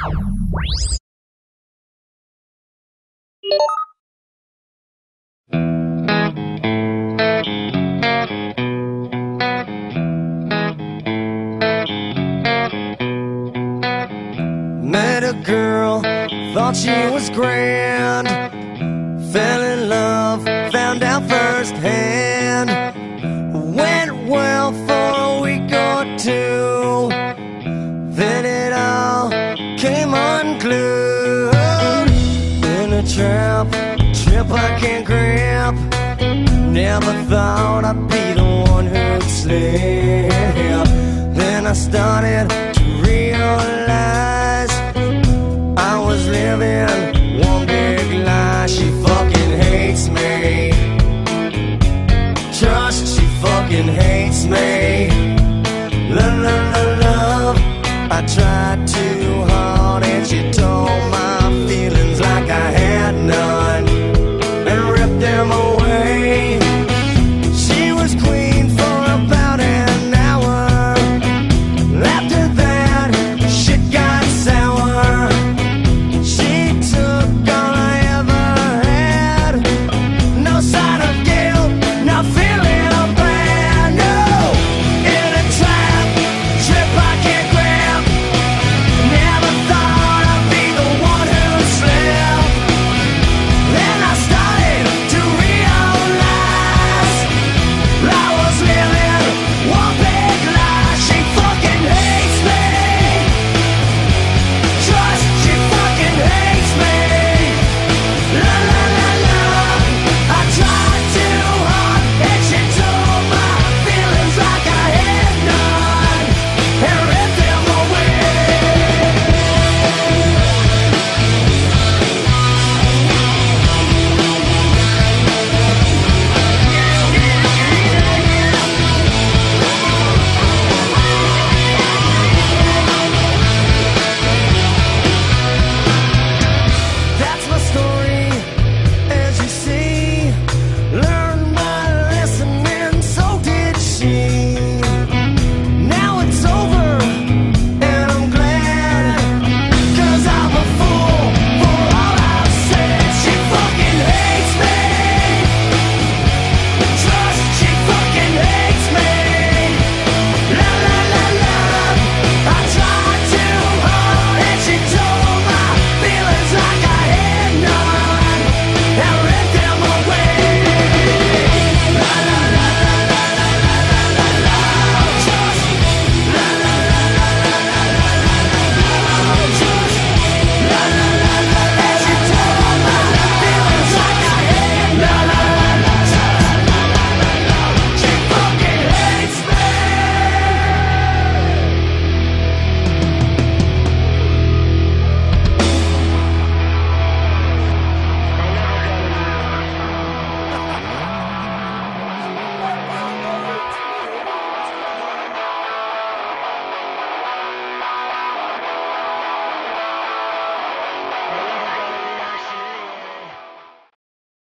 Met a girl, thought she was grand, fell in love, found out firsthand. Went well for a week or two, then it all came unglued. In a trap I can't grab. Never thought I'd be the one who'd slip. Then I started to realize I was living one big lie. She fucking hates me. Trust, she fucking hates me. Love, love, love, love. I tried